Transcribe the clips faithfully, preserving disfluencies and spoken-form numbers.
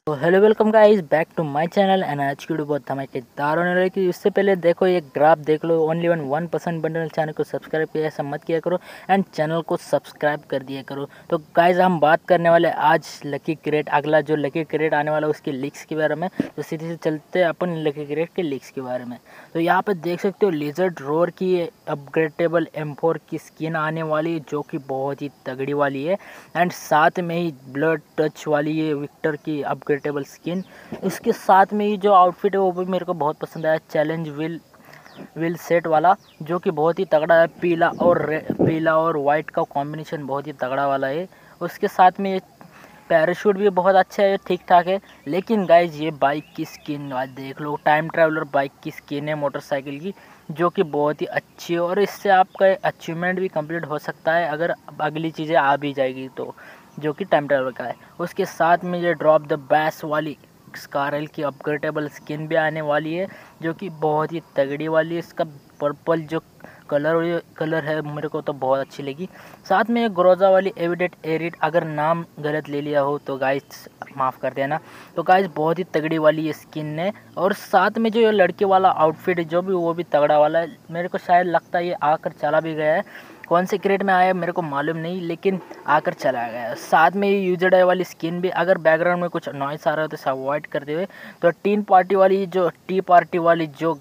तो hello welcome guys back to my channel and आज की वीडियो बहुत धमाकेदार होने वाली है। उससे पहले देखो ये ग्राफ देख लो, ओनली वन वन परसेंट बंडल चैनल को सब्सक्राइब किया ऐसा मत किया करो एंड चैनल को सब्सक्राइब कर दिया करो। तो गाइस हम बात करने वाले आज लकी क्रेट, अगला जो लकी क्रेट आने वाला है उसके लीक्स के बारे में। तो सीधे से चलते हैं अपन लकी क्रेट के लीक्स के बारे में। तो यहाँ पे देख सकते हो लिजर्ड रोर की अपग्रेडेबल एम फोर की स्किन आने वाली है जो कि बहुत ही तगड़ी वाली है एंड साथ में ही ब्लड टच वाली है विक्टर की अपग्रेडेबल स्किन। इसके साथ में ही जो आउटफिट है वो भी मेरे को बहुत पसंद आया, चैलेंज विल विल सेट वाला जो कि बहुत ही तगड़ा है। पीला और पीला और वाइट का कॉम्बिनेशन बहुत ही तगड़ा वाला है। उसके साथ में ये पैराशूट भी बहुत अच्छा है, ठीक ठाक है। लेकिन गाइज ये बाइक की स्किन देख लो, टाइम ट्रैवलर बाइक की स्किन है मोटरसाइकिल की जो कि बहुत ही अच्छी है और इससे आपका अचीवमेंट भी कंप्लीट हो सकता है अगर अगली चीज़ें आ भी जाएगी तो, जो कि टाइम ट्रैवलर का है। उसके साथ में ये ड्रॉप द बैस वाली स्कारल की अपग्रेडेबल स्किन भी आने वाली है जो कि बहुत ही तगड़ी वाली है। इसका पर्पल जो कलर कलर है मेरे को तो बहुत अच्छी लगी। साथ में ग्रोजा वाली एविडेट एरिड, अगर नाम गलत ले लिया हो तो गाइस माफ़ कर देना। तो गाइस बहुत ही तगड़ी वाली ये स्किन है और साथ में जो ये लड़के वाला आउटफिट है जो भी वो भी तगड़ा वाला है। मेरे को शायद लगता है ये आकर चला भी गया है, कौन से क्रेट में आया मेरे को मालूम नहीं लेकिन आकर चला गया। साथ में ये यूजर वाली स्किन भी, अगर बैकग्राउंड में कुछ नॉइस आ रहा है तो अवॉइड करते हुए। तो टीन पार्टी वाली जो टी पार्टी वाली जो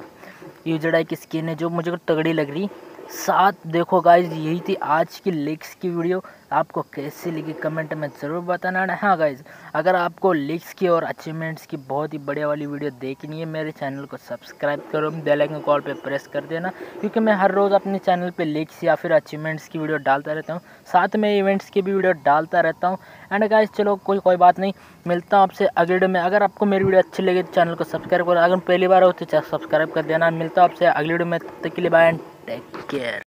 यूजर की स्किन है जो मुझे को तगड़ी लग रही। साथ देखो गाइज यही थी आज की लीक्स की वीडियो, आपको कैसी लगी कमेंट में ज़रूर बताना। हाँ गाइज, अगर आपको लीक्स की और अचीवमेंट्स की बहुत ही बढ़िया वाली वीडियो देखनी है मेरे चैनल को सब्सक्राइब करो, बेल आइकन कॉल पे प्रेस कर देना क्योंकि मैं हर रोज़ अपने चैनल पे लीक्स या फिर अचीवमेंट्स की वीडियो डालता रहता हूँ, साथ में इवेंट्स की भी वीडियो डालता रहता हूँ। एंड गाइज चलो कोई कोई बात नहीं, मिलता हूँ आपसे अगले वीडियो में। अगर आपको मेरी वीडियो अच्छी लगे तो चैनल को सब्सक्राइब करो, अगर पहली बार हो तो सब्सक्राइब कर देना। मिलता हूँ आपसे अगली वीडियो में, तब तक के लिए बाय एंड टेक केयर।